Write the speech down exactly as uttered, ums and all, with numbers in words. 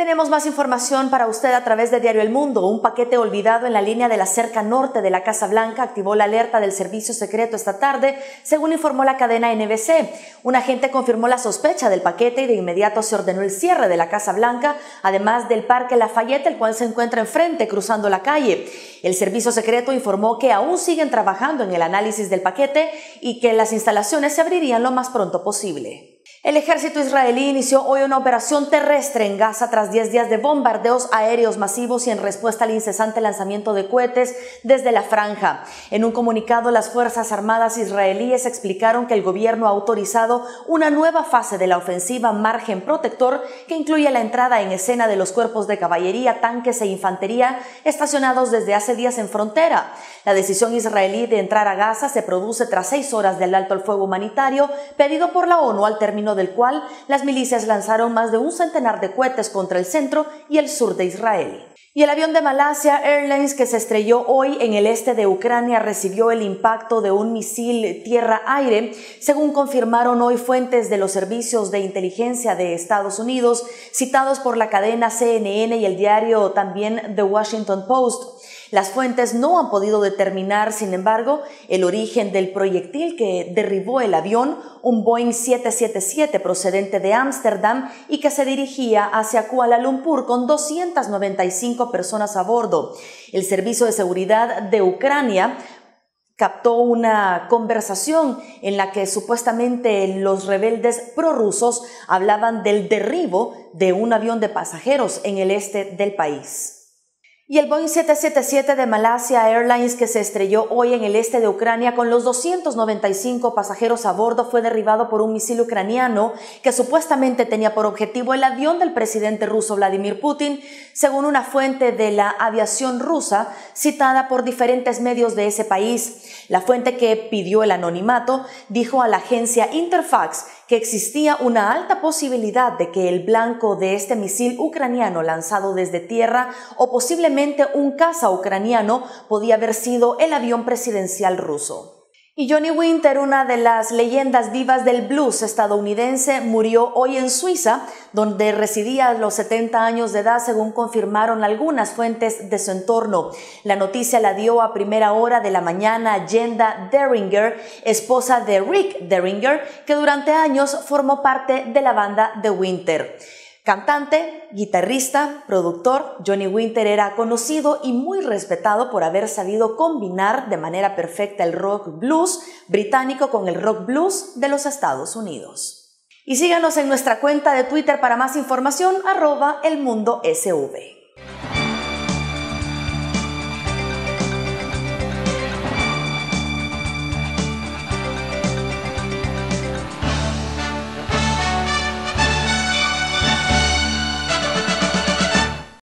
Tenemos más información para usted a través de Diario El Mundo. Un paquete olvidado en la línea de la cerca norte de la Casa Blanca activó la alerta del servicio secreto esta tarde, según informó la cadena N B C. Un agente confirmó la sospecha del paquete y de inmediato se ordenó el cierre de la Casa Blanca, además del Parque Lafayette, el cual se encuentra enfrente, cruzando la calle. El servicio secreto informó que aún siguen trabajando en el análisis del paquete y que las instalaciones se abrirían lo más pronto posible. El ejército israelí inició hoy una operación terrestre en Gaza tras diez días de bombardeos aéreos masivos y en respuesta al incesante lanzamiento de cohetes desde la franja. En un comunicado, las Fuerzas Armadas israelíes explicaron que el gobierno ha autorizado una nueva fase de la ofensiva Margen Protector, que incluye la entrada en escena de los cuerpos de caballería, tanques e infantería estacionados desde hace días en frontera. La decisión israelí de entrar a Gaza se produce tras seis horas del alto al fuego humanitario pedido por la ONU, al término del cual las milicias lanzaron más de un centenar de cohetes contra el centro y el sur de Israel. Y el avión de Malaysia Airlines, que se estrelló hoy en el este de Ucrania, recibió el impacto de un misil tierra-aire, según confirmaron hoy fuentes de los servicios de inteligencia de Estados Unidos, citados por la cadena C N N y el diario también The Washington Post. Las fuentes no han podido determinar, sin embargo, el origen del proyectil que derribó el avión, un Boeing siete siete siete procedente de Ámsterdam y que se dirigía hacia Kuala Lumpur con doscientas noventa y cinco personas a bordo. El Servicio de Seguridad de Ucrania captó una conversación en la que supuestamente los rebeldes prorrusos hablaban del derribo de un avión de pasajeros en el este del país. Y el Boeing siete siete siete de Malaysia Airlines, que se estrelló hoy en el este de Ucrania con los doscientos noventa y cinco pasajeros a bordo, fue derribado por un misil ucraniano que supuestamente tenía por objetivo el avión del presidente ruso Vladimir Putin, según una fuente de la aviación rusa citada por diferentes medios de ese país. La fuente, que pidió el anonimato, dijo a la agencia Interfax que existía una alta posibilidad de que el blanco de este misil ucraniano lanzado desde tierra o posiblemente un caza ucraniano podía haber sido el avión presidencial ruso. Y Johnny Winter, una de las leyendas vivas del blues estadounidense, murió hoy en Suiza, donde residía a los setenta años de edad, según confirmaron algunas fuentes de su entorno. La noticia la dio a primera hora de la mañana Jenda Derringer, esposa de Rick Derringer, que durante años formó parte de la banda de Winter. Cantante, guitarrista, productor, Johnny Winter era conocido y muy respetado por haber sabido combinar de manera perfecta el rock blues británico con el rock blues de los Estados Unidos. Y síganos en nuestra cuenta de Twitter para más información, arroba elmundosv.